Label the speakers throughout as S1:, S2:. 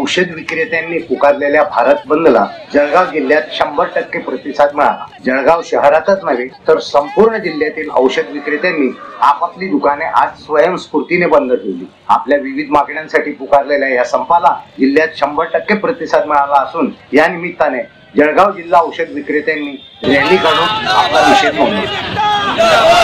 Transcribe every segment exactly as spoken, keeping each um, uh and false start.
S1: औषध विक्रेत्यांनी पुकारलेल्या भारत बंदला जळगाव जिल्ह्यात शंभर टक्के प्रतिसाद मिळाला। जळगाव शहरातच नव्हे तर संपूर्ण जिल्ह्यातील औषध विक्रेत्यांनी आपापली दुकाने आज स्वयंस्फूर्तीने बंद ठेवली। आपल्या विविध मागण्यांसाठी पुकारलेल्या या संपाला जिल्ह्यात शंभर टक्के प्रतिसाद मिळाला असून या निमित्ताने जळगाव जिल्हा औषध विक्रेत्यांनी रॅली काढून आपला निषेध नोंदवला।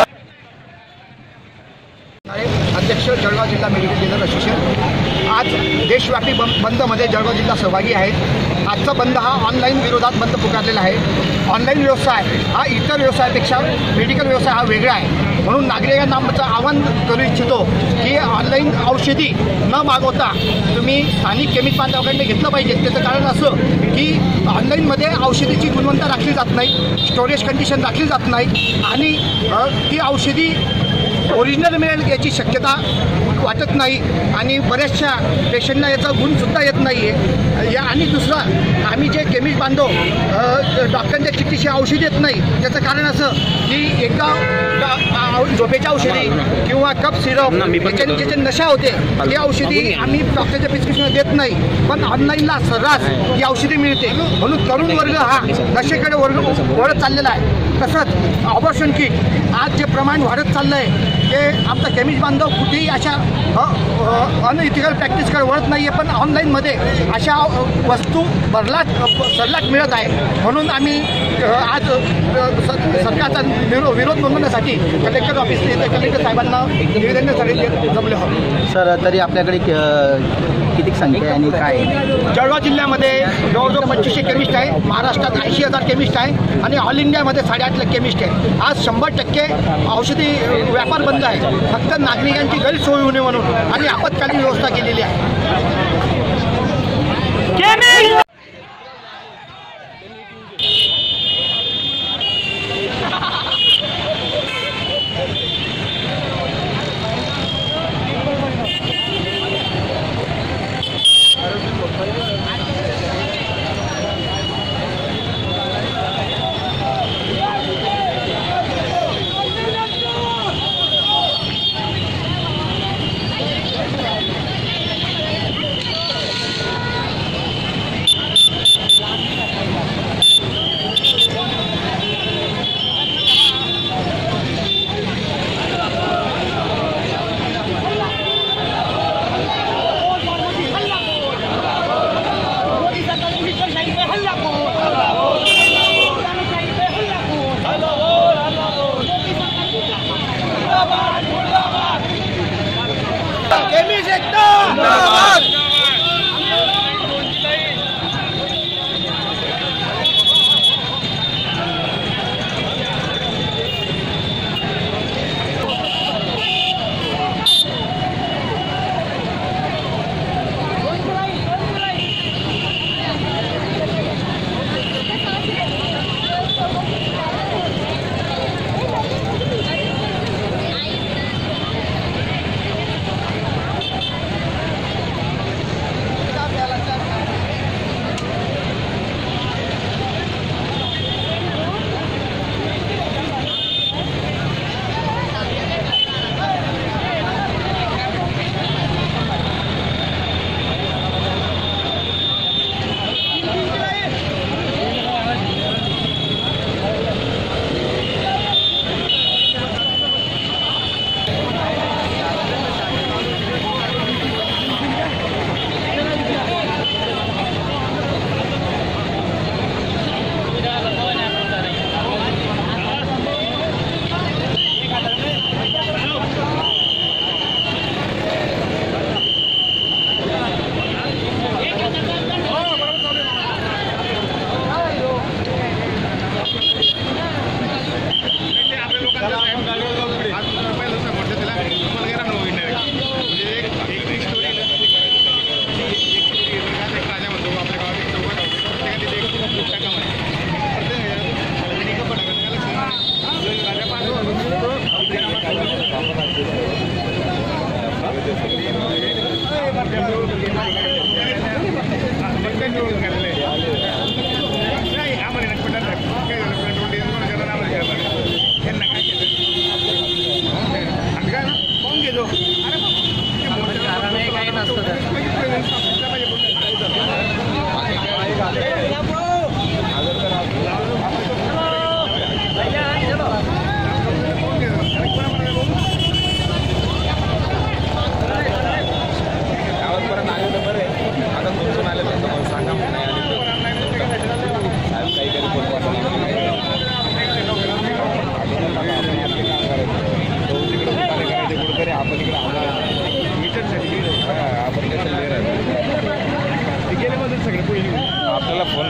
S2: अध्यक्ष जळगाव जिल्हा मेडिकल डीलर असोसिएशन आज देशव्यापी बंदमध्ये जळगाव जिल्हा सहभागी आहे। आजचा बंद हा ऑनलाईन विरोधात बंद पुकारलेला आहे। ऑनलाईन व्यवसाय हा इतर व्यवसायापेक्षा मेडिकल व्यवसाय हा वेगळा आहे, म्हणून नागरिकांना आमचं आवाहन करू इच्छितो की ऑनलाईन औषधी न मागवता तुम्ही स्थानिक केमिस्ट बांधवांकडे घेतलं पाहिजे। त्याचं कारण असं की ऑनलाईनमध्ये औषधीची गुणवत्ता राखली जात नाही, स्टोरेज कंडिशन राखली जात नाही आणि ती औषधी ओरिजिनल मिळेल याची शक्यता वाटत नाही आणि बऱ्याचशा पेशंटना याचा गुणसुद्धा येत नाही आहे। या आणि दुसरं आम्ही जे केमिस्ट बांधव डॉक्टरांच्या चिठ्ठीशी औषध येत नाही, त्याचं कारण असं की एकदा झोपेच्या औषधी किंवा कप सिरप याच्याने ज्याचे नशा होते ही औषधी आम्ही डॉक्टरच्या प्रिस्क्रिप्शन देत नाही, पण ऑनलाईनला सर्रास ही औषधी मिळते, म्हणून तरुण वर्ग हा नशेकडे वर्ग वळत चाललेला आहे। तसंच ऑपरेशन किट आज जे प्रमाण वाढत चाललं आहे ते आमचा केमिस्ट बांधव कुठेही अशा अनइथिकल प्रॅक्टिसकडे वळत नाही आहे, पण ऑनलाईनमध्ये अशा वस्तू भरलाट सरलाट मिळत आहे। म्हणून आम्ही आज सरकारचा विरोध नोंदवण्यासाठी कलेक्टर ऑफिस कलेक्टर साहेबांना निवेदनासाठी जमले आहोत।
S3: सर, तरी आपल्याकडे किती संख्या आहे आणि काय?
S2: जळगाव जिल्ह्यामध्ये जवळजवळ पंचवीसशे केमिस्ट आहे, महाराष्ट्रात ऐंशी हजार केमिस्ट आहे आणि ऑल इंडियामध्ये साडेआठ लाख केमिस्ट आहे। आज शंभर टक्के औषधी व्यापार बंद आहे, फक्त नागरिकांची गैरसोय होणे म्हणून आणि आपत्कालीन व्यवस्था केलेली आहे।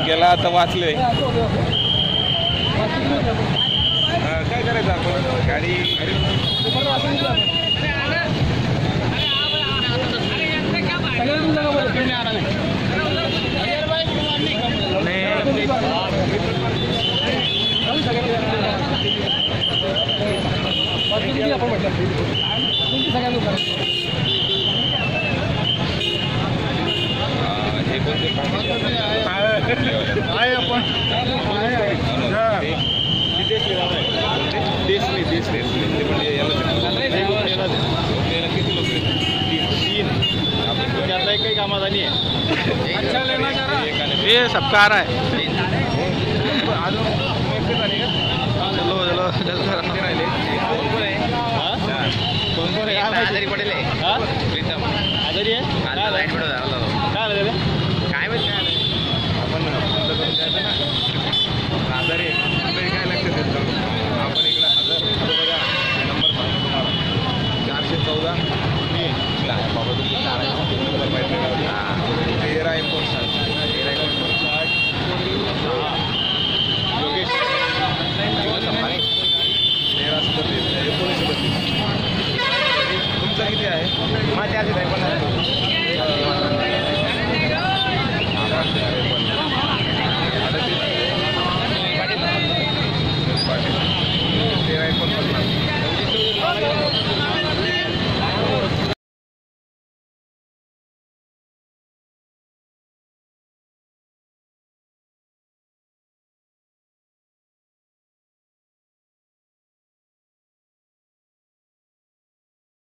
S4: केला आता वाचले. काय करायचं आपण गाडी काही कामाचा नाही आहे. ये सबका आ रहा है. चलो चलो जल्दी राहिले. कोण कोण आहे? आजारी पडेल. आजारी आहे.